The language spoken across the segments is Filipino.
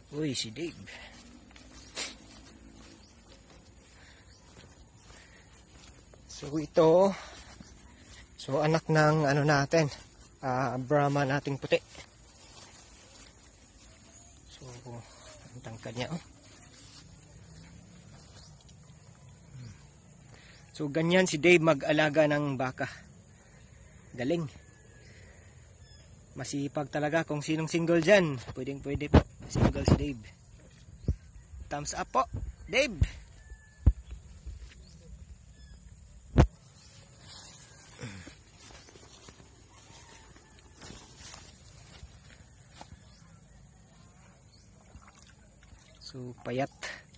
Uy, si Dave. So ito, so anak ng ano natin, Brahma nating puti. So, ang tangkad niya, oh. So ganyan si Dave mag-alaga ng baka. Galing. Masipag talaga. Kung sinong single dyan, pwedeng pwede po. Single si Dave. Thumbs up po, Dave. So payat.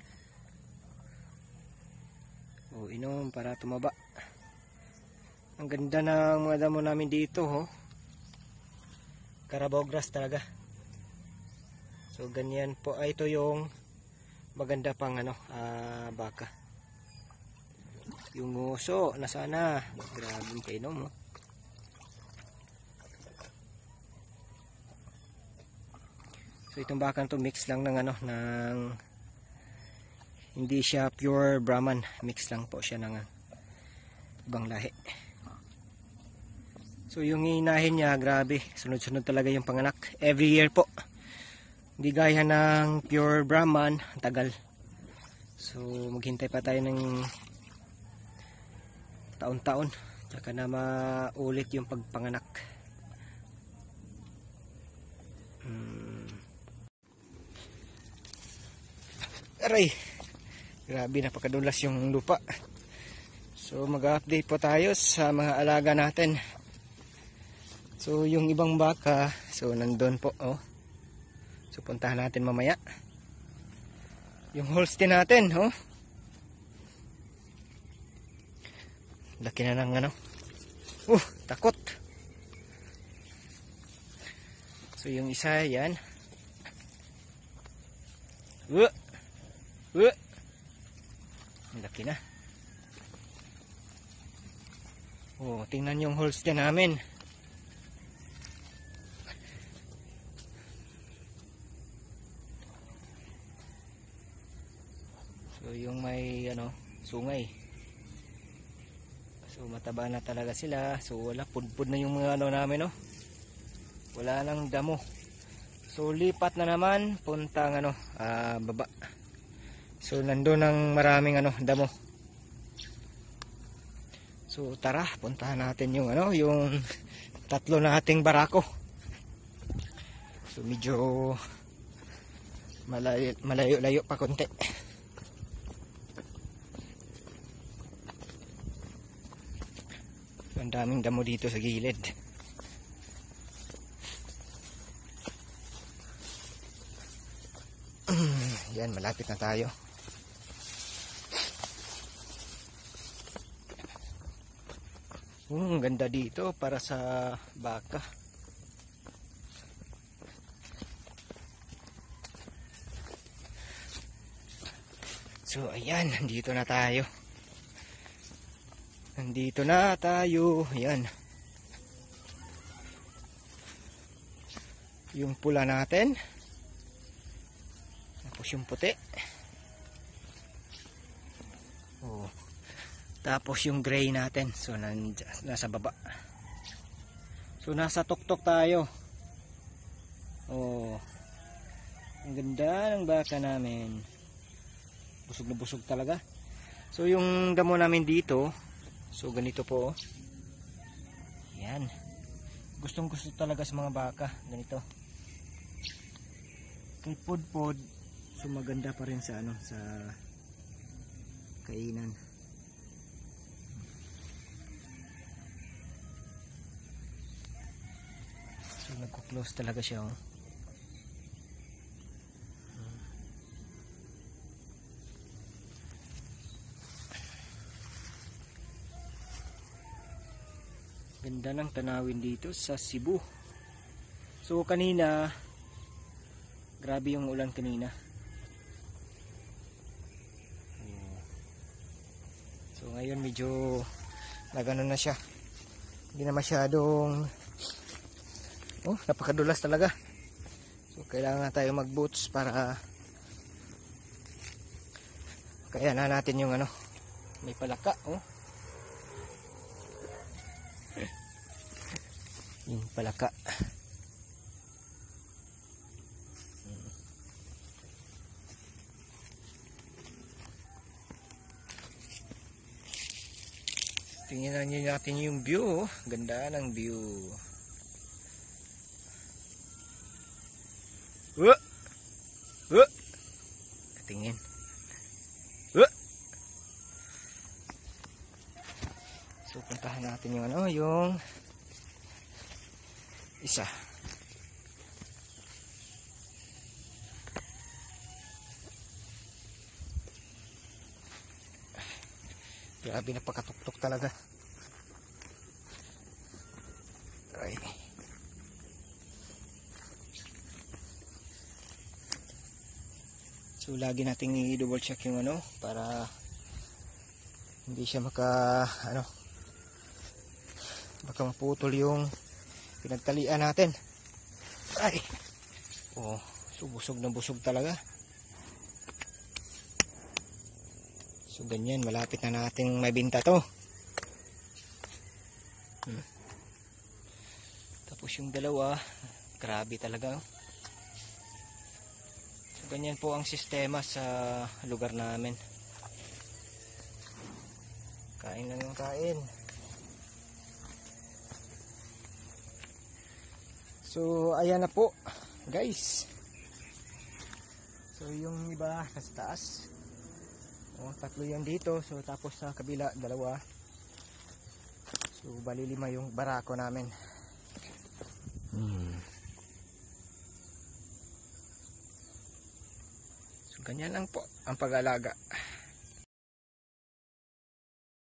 O inom para tumaba. Ang ganda ng mga damo namin dito, ho. Carabao grass talaga. So ganyan po, ito yung maganda pang ano, baka. Yung uso na sana, grabe kainom, ho. So itong baka to mix lang ng ano, ng hindi siya pure Brahman, mix lang po siya ng ibang lahi. So yung inahin niya, grabe, sunod-sunod talaga yung panganak. Every year po. Hindi gaya ng pure Brahman, tagal. So maghintay pa tayo ng taon-taon, tsaka na maulit yung pagpanganak. Aray! Grabe, napakadulas yung lupa. So mag-update po tayo sa mga alaga natin. So yung ibang baka, so nandun po, oh. So puntahan natin mamaya. Yung Holstein natin, oh. Laki na ng ano. Takot. So yung isa yan. Laki na. Oh, tingnan yung Holstein namin. So yung may ano, sungay. So mataba na talaga sila. So wala, pudpud na yung mga ano namin, no. Wala nang damo. So lipat na naman puntang ano, baba. So nandoon ang maraming ano, damo. So tara, puntahan natin yung ano, yung tatlo nating barako. So medyo malayo-layo pa konti. So, ang daming damo dito sa gilid. Yan, malapit na tayo. Ang ganda dito para sa baka. So ayan, nandito na tayo. Nandito na tayo. Ayan. Yung pula natin. Tapos yung puti. Oh. Tapos yung gray natin. So nasa baba. So nasa tuktok tayo. Oh. Ang ganda ng baka namin. Busog na busog talaga. So yung damo namin dito, so ganito po. Yan. Gustong gusto talaga sa mga baka. Ganito. Kay pudpud, so maganda pa rin sa ano, sa kainan. So nagko-close talaga siya, oh. Ganda ng tanawin dito sa Cebu. So kanina, grabe yung ulan kanina. So ngayon medyo nagano na siya. Hindi na masyadong napakadulas talaga. So So kailangan tayo mag boots para kaya na natin yung ano, may palaka, oh. Yung palaka. Tingnan natin yung view, oh. Ganda ng view. Tingin. So puntahan natin yung ano, yung isa. Grabe, napakatuktok talaga. Ay. So lagi nating i-double check yung ano para hindi siya baka maputol yung pinagtalian natin. Ay. Oh, so busog na busog talaga. So ganyan, malapit na nating mabinta to. Tapos yung dalawa, grabe talaga. So ganyan po ang sistema sa lugar namin. Kain lang yung kain. So ayan na po guys. So yung iba nasa taas. Oh, 3 yan dito. So tapos sa kabila 2. So bali 5 yung barako namin. So ganyan lang po ang pag-alaga.